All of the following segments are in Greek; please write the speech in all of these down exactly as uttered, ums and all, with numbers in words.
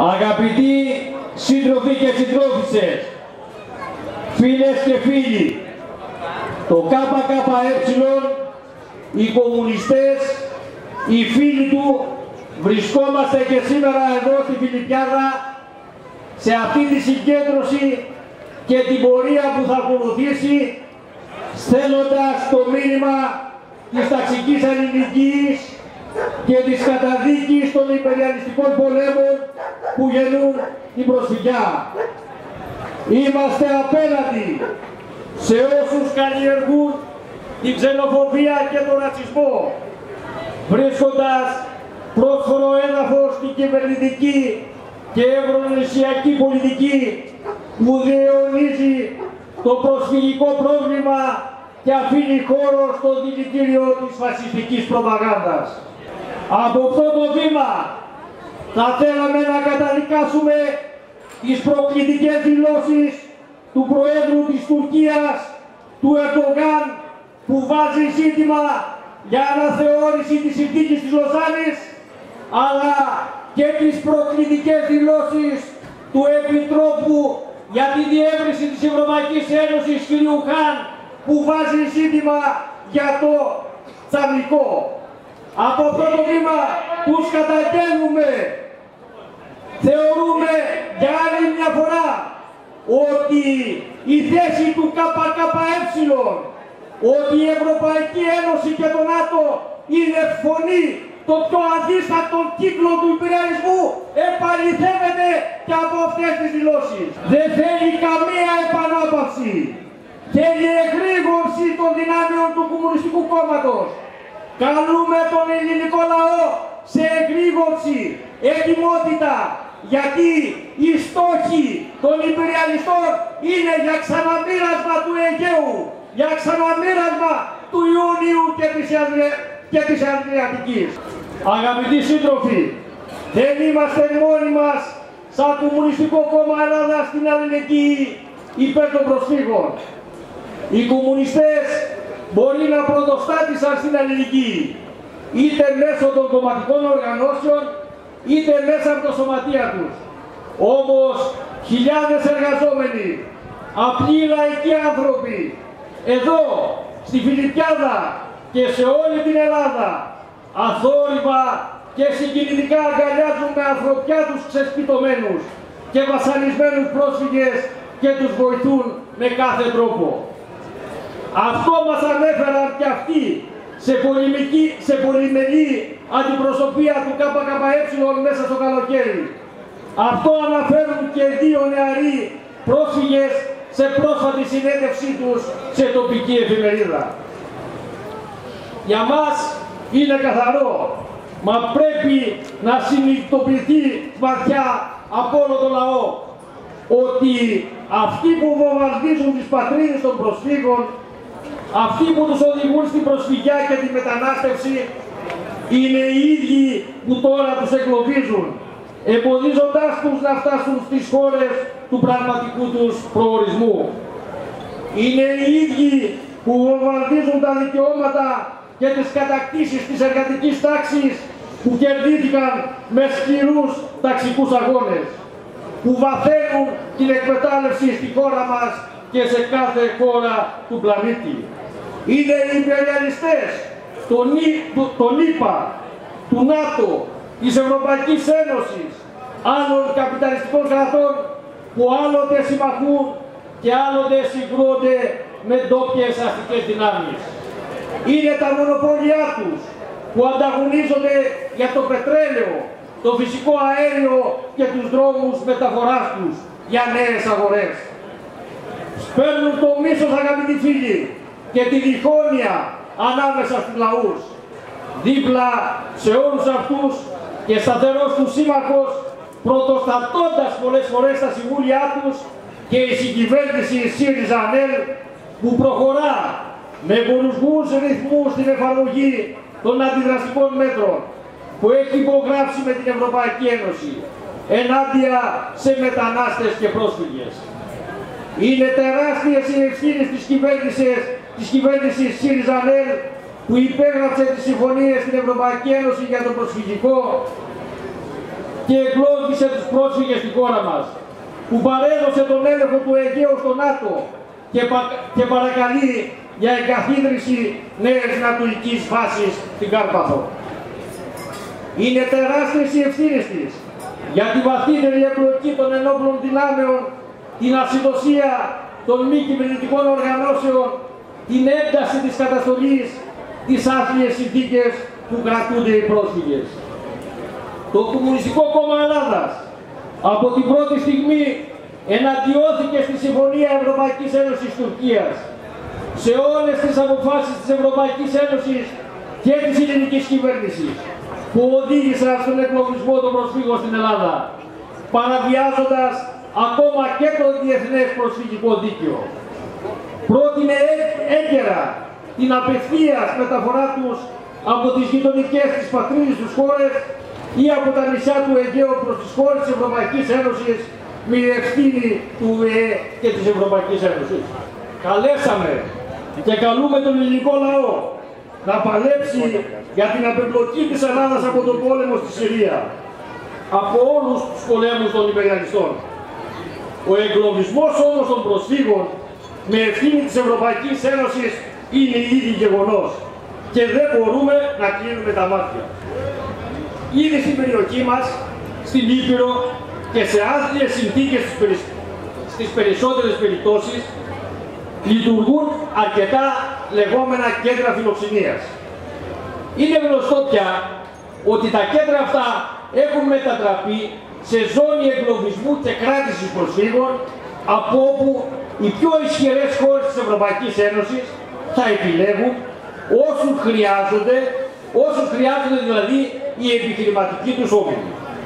Αγαπητοί σύντροφοι και συντρόφισσες, φίλες και φίλοι, το ΚΚΕ, οι κομμουνιστές, οι φίλοι του, βρισκόμαστε και σήμερα εδώ στη Φιλιππιάδα σε αυτή τη συγκέντρωση και την πορεία που θα ακολουθήσει, στέλνοντας το μήνυμα της ταξικής αλληλεγγύης και της καταδίκης των υπεριαλιστικών πολέμων που γεννούν την προσφυγιά. Είμαστε απέναντι σε όσους καλλιεργούν την ξενοφοβία και τον ρατσισμό, βρίσκοντας πρόσφορο έδαφος στην κυβερνητική και ευρωενωσιακή πολιτική που διαιωνίζει το προσφυγικό πρόβλημα και αφήνει χώρο στο δηλητήριο της φασιστικής προπαγάνδας. Από αυτό το βήμα θα θέλαμε να καταδικάσουμε τις προκλητικές δηλώσεις του Προέδρου της Τουρκίας, του Ερντογάν, που βάζει ζήτημα για αναθεώρηση της συνθήκης της Λοζάνης, αλλά και τις προκλητικές δηλώσεις του Επιτρόπου για τη διεύρυνση της Ευρωπαϊκής Ένωσης, κ. Χαν, που βάζει ζήτημα για το τσαβλικό. Από αυτό το βήμα τους καταγγέλνουμε. Θεωρούμε για άλλη μια φορά ότι η θέση του ΚΚΕ, ότι η Ευρωπαϊκή Ένωση και το ΝΑΤΟ είναι φωνή το πιο αντίστατο κύκλο του υπεριαλισμού, επαληθεύεται και από αυτές τις δηλώσεις. Δεν θέλει καμία επανάπαυση. Θέλει εγρήγορση των δυνάμεων του Κομμουνιστικού Κόμματος. Καλούμε τον ελληνικό λαό σε εγρήγορση, ετοιμότητα, γιατί οι στόχοι των υπεριαλιστών είναι για ξαναμοίρασμα του Αιγαίου, για ξαναμοίρασμα του Ιουνίου και της, και της Αδριατικής. Αγαπητοί σύντροφοι, δεν είμαστε μόνοι μας σαν Κομμουνιστικό Κόμμα Ελλάδα στην αλληλεγγύη υπέρ των προσφύγων. Οι κομμουνιστές μπορεί να πρωτοστάτησαν στην αλληλεγγύη, είτε μέσω των κομματικών οργανώσεων, είτε μέσα από το σωματεία τους. Όμως χιλιάδες εργαζόμενοι, απλοί λαϊκοί άνθρωποι, εδώ στη Φιλιππιάδα και σε όλη την Ελλάδα, αθόρυβα και συγκινητικά αγκαλιάζουν με ανθρωπιά τους ξεσπιτωμένους και βασανισμένους πρόσφυγες και τους βοηθούν με κάθε τρόπο. Αυτό μας ανέφεραν και αυτοί σε, πολεμική, σε πολυμελή αντιπροσωπεία του ΚΚΕ μέσα στο καλοκαίρι. Αυτό αναφέρουν και δύο νεαροί πρόσφυγες σε πρόσφατη συνέντευξή τους σε τοπική εφημερίδα. Για μας είναι καθαρό, μα πρέπει να συνειδητοποιηθεί βαθιά από όλο το λαό ότι αυτοί που βομβαρδίζουν τις πατρίδες των προσφύγων, αυτοί που τους οδηγούν στην προσφυγιά και τη μετανάστευση, είναι οι ίδιοι που τώρα τους εγκλωβίζουν, εμποδίζοντάς τους να φτάσουν στις χώρες του πραγματικού τους προορισμού. Είναι οι ίδιοι που βομβαρδίζουν τα δικαιώματα και τις κατακτήσεις της εργατικής τάξης που κερδίθηκαν με σκληρούς ταξικούς αγώνες, που βαθαίνουν την εκμετάλλευση στη χώρα μας και σε κάθε χώρα του πλανήτη. Είναι οι υπεριαλιστές των ΗΠΑ, του ΝΑΤΟ, της Ευρωπαϊκής Ένωσης, άλλων καπιταλιστικών κρατών που άλλοτε συμμαχούν και άλλοτε συγκρούονται με ντόπιες αστικές δυνάμεις. Είναι τα μονοπόλια τους που ανταγωνίζονται για το πετρέλαιο, το φυσικό αέριο και τους δρόμους μεταφοράς τους για νέες αγορές. Σπέρνουν το μίσος, αγαπητοί φίλοι, και τη διχόνοια ανάμεσα στους λαούς. Δίπλα σε όλους αυτούς και σταθερός τους σύμμαχος, πρωτοστατώντας πολλές φορές τα συμβούλια τους, και η συγκυβέρνηση ΣΥΡΙΖΑ-ΑΝΕΛ που προχωρά με βολουσμούς ρυθμούς στην εφαρμογή των αντιδραστικών μέτρων που έχει υπογράψει με την Ευρωπαϊκή Ένωση ενάντια σε μετανάστες και πρόσφυγες. Είναι τεράστιες οι ευθύνες της κυβέρνησης, της κυβέρνησης ΣΥΡΙΖΑ-ΑΝΕΛ που υπέγραψε τις συμφωνίες στην Ευρωπαϊκή Ένωση για το προσφυγικό και εγκλώβησε τους πρόσφυγες στη χώρα μας, που παρέδωσε τον έλεγχο του Αιγαίου στο ΝΑΤΟ και, πα, και παρακαλεί για εγκαθίδρυση νέας νατοικής βάσης στην Κάρπαθο. Είναι τεράστιες οι ευθύνες της για τη βαθύτερη εμπλοκή των ενόπλων δυνάμεων, την ασυδοσία των μη κυβερνητικών οργανώσεων, την ένταση της καταστολής, τις άθλιες συνθήκες που κρατούνται οι πρόσφυγες. Το Κομμουνιστικό Κόμμα Ελλάδας από την πρώτη στιγμή εναντιώθηκε στη Συμφωνία Ευρωπαϊκής Ένωσης Τουρκίας, σε όλες τις αποφάσεις της Ευρωπαϊκής Ένωσης και της ελληνικής κυβέρνησης που οδήγησαν στον εγκλωβισμό των προσφύγων στην Ελλάδα, παραβιάζοντας ακόμα και το διεθνές προσφυγικό δίκαιο. Πρότεινε έγκαιρα την απευθείας μεταφορά τους από τις γειτονικές της πατρίδες τους χώρες ή από τα νησιά του Αιγαίου προς τις χώρες της Ευρωπαϊκής Ένωσης με ευθύνη του ΟΗΕ και της Ευρωπαϊκής Ένωσης. Καλέσαμε και καλούμε τον ελληνικό λαό να παλέψει για την απεμπλοκή της Ελλάδας από τον πόλεμο στη Συρία, από όλους τους πολέμους των υπεριαλιστών. Ο εγκλωβισμός όμως των προσφύγων με ευθύνη της Ευρωπαϊκής Ένωσης είναι ήδη γεγονός και δεν μπορούμε να κλείνουμε τα μάτια. Ήδη στην περιοχή μας, στην Ήπειρο και σε άθλιες συνθήκες στις περισσότερες περιπτώσεις λειτουργούν αρκετά λεγόμενα κέντρα φιλοξενίας. Είναι γνωστό πια ότι τα κέντρα αυτά έχουν μετατραπεί σε ζώνη εγκλωβισμού και κράτησης προσφύγων, από όπου οι πιο ισχυρές χώρες της Ευρωπαϊκής Ένωσης θα επιλέγουν όσους χρειάζονται, όσους χρειάζονται δηλαδή οι επιχειρηματικοί τους όφιλοι.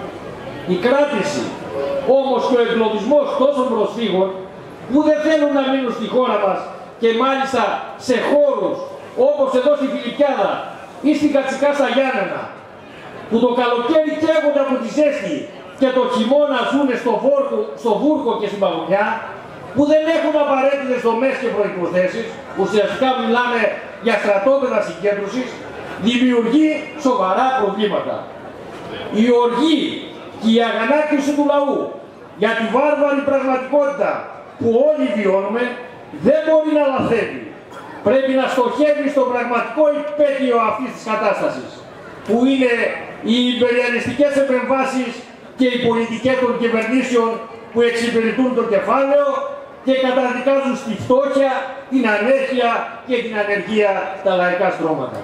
Η κράτηση όμως και ο εγκλωβισμός τόσων προσφύγων που δεν θέλουν να μείνουν στη χώρα μας και μάλιστα σε χώρους όπως εδώ στη Φιλικιάδα ή στην Κατσικά στα Γιάννενα, που το καλοκαίρι καίγονται από τη ζέστη και το χειμώνα ζουν στο, βόρκο, στο Βούρκο και στην Παγωνιά, που δεν έχουν απαραίτητες δομές και προϋποθέσεις, ουσιαστικά μιλάμε για στρατόπεδα συγκέντρωσης, δημιουργεί σοβαρά προβλήματα. Η οργή και η αγανάκτηση του λαού για τη βάρβαρη πραγματικότητα που όλοι βιώνουμε δεν μπορεί να λαθεύει. Πρέπει να στοχεύει στο πραγματικό υπέτειο αυτής της κατάστασης, που είναι οι υπεριαλιστικές επεμβάσεις και οι πολιτικές των κυβερνήσεων που εξυπηρετούν το κεφάλαιο και καταδικάζουν στη φτώχεια, την ανέχεια και την ανεργία τα λαϊκά στρώματα.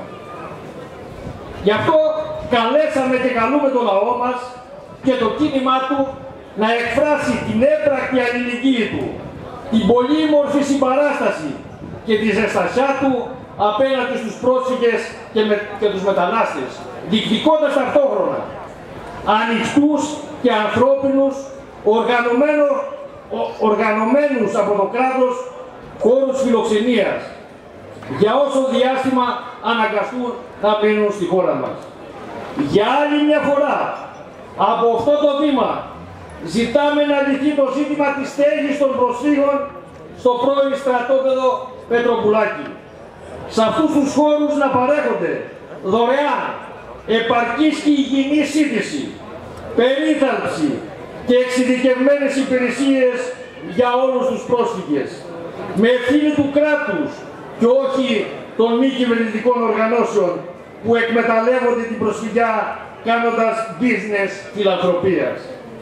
Γι' αυτό καλέσαμε και καλούμε το λαό μας και το κίνημά του να εκφράσει την έπρακτη αλληλεγγύη του, την πολύμορφη συμπαράσταση και τη ζεστασιά του απέναντι στους πρόσφυγες και, με, και τους μετανάστες, διεκδικώντας ταυτόχρονα ανοιχτούς και ανθρώπινους, οργανωμένο, ο, οργανωμένους από το κράτος χώρους φιλοξενίας, για όσο διάστημα αναγκαστούν να μείνουν στη χώρα μας. Για άλλη μια φορά, από αυτό το βήμα, ζητάμε να λυθεί το ζήτημα της στέγης των προσφύγων στο πρώην στρατόπεδο Πετροπουλάκη. Σε αυτούς τους χώρους να παρέχονται δωρεάν, επαρκής και υγιεινή σύντηση, περίθαλψη και εξειδικευμένες υπηρεσίες για όλους τους πρόσφυγες, με ευθύνη του κράτους και όχι των μη κυβερνητικών οργανώσεων που εκμεταλλεύονται την προσφυγιά κάνοντας business φιλανθρωπίας.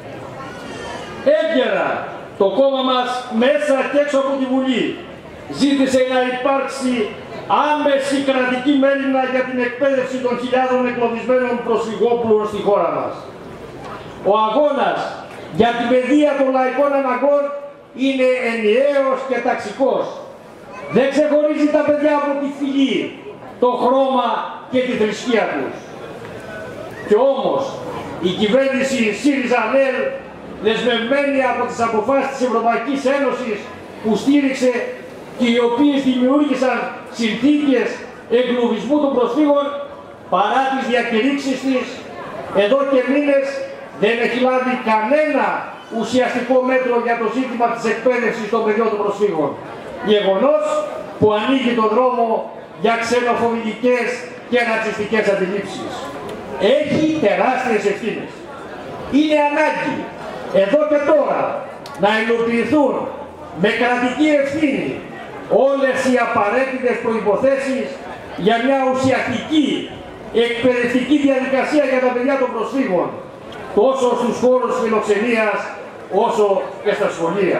Έγκαιρα το κόμμα μας μέσα και έξω από τη Βουλή ζήτησε να υπάρξει άμεση κρατική μέριμνα για την εκπαίδευση των χιλιάδων εγκλωβισμένων προσφυγόπουλων στη χώρα μας. Ο αγώνας για την παιδεία των λαϊκών αναγκών είναι ενιαίος και ταξικός. Δεν ξεχωρίζει τα παιδιά από τη φυλή, το χρώμα και τη θρησκεία τους. Και όμως η κυβέρνηση ΣΥΡΙΖΑ-ΝΕΛ, δεσμευμένη από τις αποφάσεις της Ευρωπαϊκής Ένωσης που στήριξε και οι οποίες δημιούργησαν συνθήκες εγκλωβισμού των προσφύγων, παρά τις διακηρύξεις της, εδώ και μήνες δεν έχει λάβει κανένα ουσιαστικό μέτρο για το ζήτημα της εκπαίδευσης των παιδιών των προσφύγων. Γεγονός που ανοίγει τον δρόμο για ξενοφοβικές και ρατσιστικές αντιλήψεις. Έχει τεράστιες ευθύνες. Είναι ανάγκη εδώ και τώρα να υλοποιηθούν με κρατική ευθύνη όλες οι απαραίτητες προϋποθέσεις για μια ουσιαστική εκπαιδευτική διαδικασία για τα παιδιά των προσφύγων, τόσο στους χώρους φιλοξενίας όσο και στα σχολεία.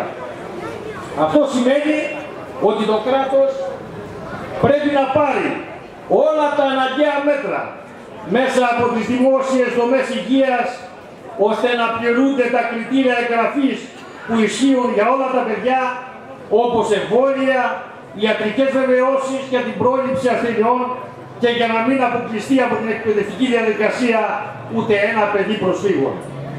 Αυτό σημαίνει ότι το κράτος πρέπει να πάρει όλα τα αναγκαία μέτρα μέσα από τις δημόσιες δομές υγείας, ώστε να πληρούνται τα κριτήρια εγγραφής που ισχύουν για όλα τα παιδιά, όπως εμβόλια, ιατρικές βεβαιώσεις για την πρόληψη ασθενειών και για να μην αποκλειστεί από την εκπαιδευτική διαδικασία ούτε ένα παιδί προσφύγων.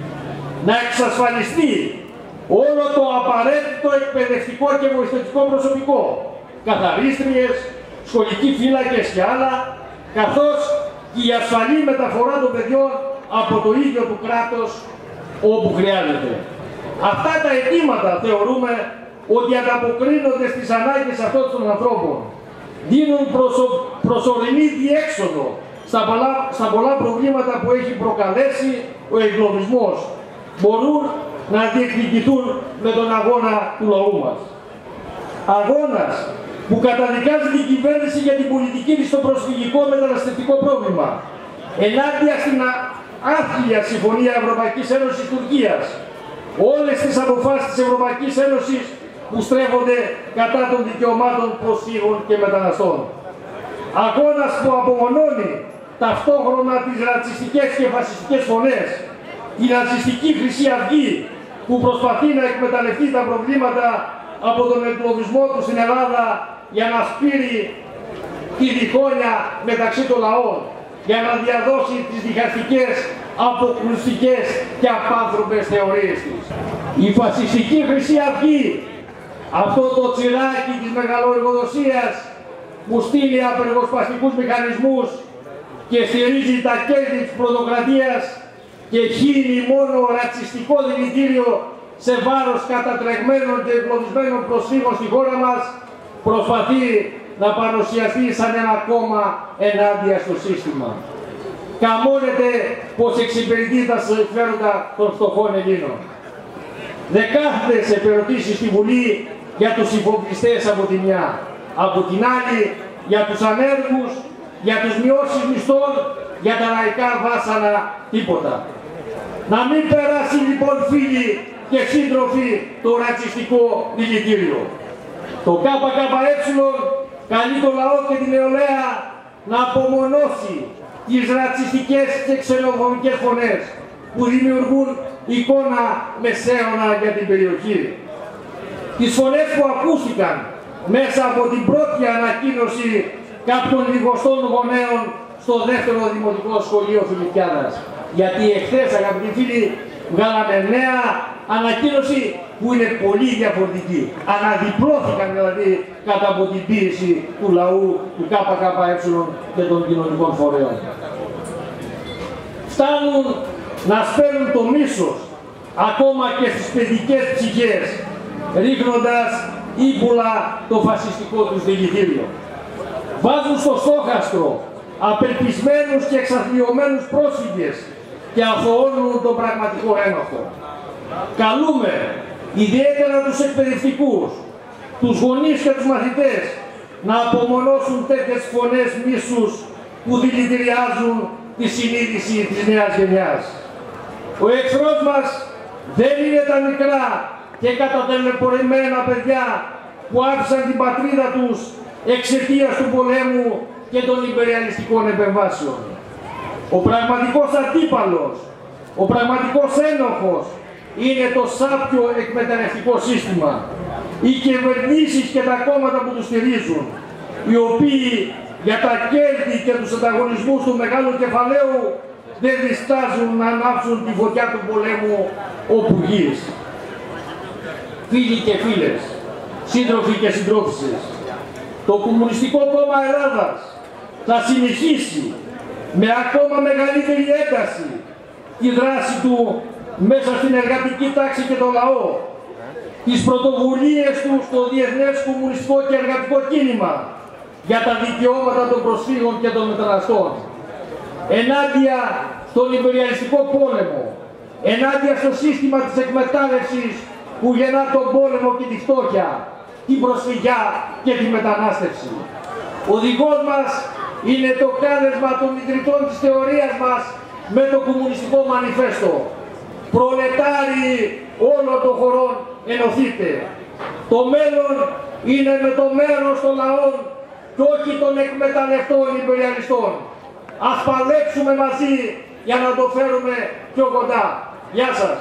Να εξασφαλιστεί όλο το απαραίτητο εκπαιδευτικό και βοηθητικό προσωπικό, καθαρίστριες, σχολικοί φύλακες και άλλα, καθώς και η ασφαλή μεταφορά των παιδιών από το ίδιο του κράτος όπου χρειάζεται. Αυτά τα αιτήματα θεωρούμε ότι ανταποκρίνονται στις ανάγκες αυτών των ανθρώπων, δίνουν προσω... προσωρινή διέξοδο στα πολλά... στα πολλά προβλήματα που έχει προκαλέσει ο εγκλωβισμός. Μπορούν να διεκδικηθούν με τον αγώνα του λαού μας. Αγώνας που καταδικάζει την κυβέρνηση για την πολιτική της στο προσφυγικό μεταναστευτικό πρόβλημα, ενάντια στην άθλια Συμφωνία Ευρωπαϊκής Ένωσης Τουρκίας, όλες τις αποφάσεις της Ευρωπαϊκής Ένωσης που στρέφονται κατά των δικαιωμάτων προσφύγων και μεταναστών. Αγώνας που απομονώνει ταυτόχρονα τις ρατσιστικές και φασιστικές φωνές, τη ρατσιστική Χρυσή Αυγή που προσπαθεί να εκμεταλλευτεί τα προβλήματα από τον εγκλωβισμό του στην Ελλάδα για να σπείρει τη διχόνοια μεταξύ των λαών, για να διαδώσει τις διχαστικές, αποκλειστικές και απάνθρωπες θεωρίες της. Η φασιστική Χρυσή Αυγή, αυτό το τσιράκι της μεγαλοεργοδοσίας που στείλει απεργοσπαστικούς μηχανισμούς και στηρίζει τα κέρδη της πρωτοκρατίας και χύνει μόνο ρατσιστικό δηλητήριο σε βάρος κατατρεγμένων και εγκλωβισμένων προσφύγων στη χώρα μας, προσπαθεί να παρουσιαστεί σαν ένα κόμμα ενάντια στο σύστημα. Καμώνεται πως εξυπηρετεί τα συμφέροντα των φτωχών Ελλήνων. Δεκάθετες επερωτήσεις στη Βουλή για τους υφοπλιστές από τη μια, από την άλλη για τους ανέργους, για τους μειώσεις μισθών, για τα λαϊκά βάσανα τίποτα. Να μην περάσει λοιπόν φίλοι και σύντροφοι το ρατσιστικό δηλητήριο. Το ΚΚΕ καλεί το λαό και την νεολαία να απομονώσει τις ρατσιστικές και ξενοφοβικές φωνές που δημιουργούν εικόνα μεσαίωνα για την περιοχή. Τις φωνές που ακούστηκαν μέσα από την πρώτη ανακοίνωση κάποιων λιγοστών γονέων στο δεύτερο δημοτικό σχολείο Φιλιππιάδας. Γιατί εχθές, αγαπητοί φίλοι, βγάλαμε νέα ανακοίνωση που είναι πολύ διαφορετική. Αναδιπλώθηκαν δηλαδή κατά από την πίεση του λαού, του ΚΚΕ και των κοινωνικών φορέων. Φτάνουν να σπέρνουν το μίσος ακόμα και στις παιδικές ψυχές, ρίχνοντας ύπουλα το φασιστικό τους δηλητήριο. Βάζουν στο στόχαστρο απελπισμένους και εξαθλιωμένους πρόσφυγες και αθωώνουν τον πραγματικό ένοχο. Καλούμε ιδιαίτερα τους εκπαιδευτικούς, τους γονείς και τους μαθητές να απομονώσουν τέτοιες φωνές μίσους που δηλητηριάζουν τη συνείδηση της νέας γενιάς. Ο εχθρός μας δεν είναι τα μικρά και κατατελεπορημένα παιδιά που άφησαν την πατρίδα τους εξαιτίας του πολέμου και των υπεριαλιστικών επεμβάσεων. Ο πραγματικός αντίπαλος, ο πραγματικός ένοχος είναι το σάπιο εκμεταλλευτικό σύστημα, οι κυβερνήσεις και τα κόμματα που τους στηρίζουν, οι οποίοι για τα κέρδη και τους ανταγωνισμούς του μεγάλου κεφαλαίου δεν διστάζουν να ανάψουν τη φωτιά του πολέμου όπου γης. Φίλοι και φίλες, σύντροφοι και συντρόφισσες, το Κομμουνιστικό Κόμμα Ελλάδας θα συνεχίσει με ακόμα μεγαλύτερη ένταση τη δράση του μέσα στην εργατική τάξη και το λαό, τις πρωτοβουλίες του στο Διεθνές Κομμουνιστικό και Εργατικό Κίνημα για τα δικαιώματα των προσφύγων και των μεταναστών, ενάντια στον υπεριαλιστικό πόλεμο, ενάντια στο σύστημα της εκμετάλλευσης που γεννά τον πόλεμο και τη φτώχεια, την προσφυγιά και τη μετανάστευση. Ο οδηγός μας είναι το κάλεσμα των ιδρυτών της θεωρίας μας με το κομμουνιστικό μανιφέστο. Προλετάριοι όλων των χωρών, ενωθείτε. Το μέλλον είναι με το μέρος των λαών και όχι των εκμεταλλευτών υπεριαλιστών. Ας παλέψουμε μαζί για να το φέρουμε πιο κοντά. Γεια σας.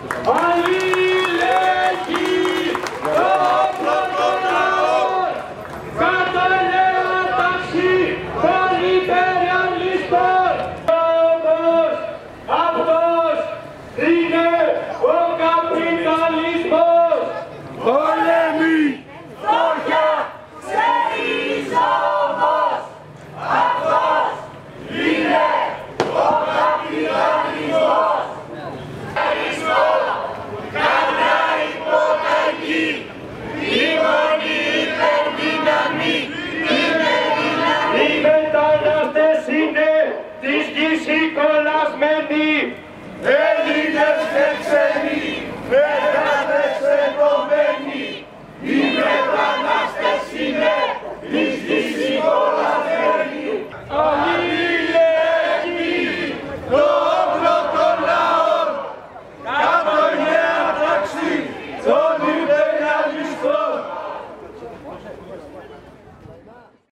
Αλληλεγγύη όπλων των λαών, κατά νέα τάξη των υπεριαλιστών. Όμως αυτός είναι ο καπιταλισμός. Πολέμη, φτώχεια, ξέρεις όμως, αυτός είναι ο καπιταλισμός. Οι μετανάστες είναι της γης οι κολλασμένοι, Έλληνες και ξένοι.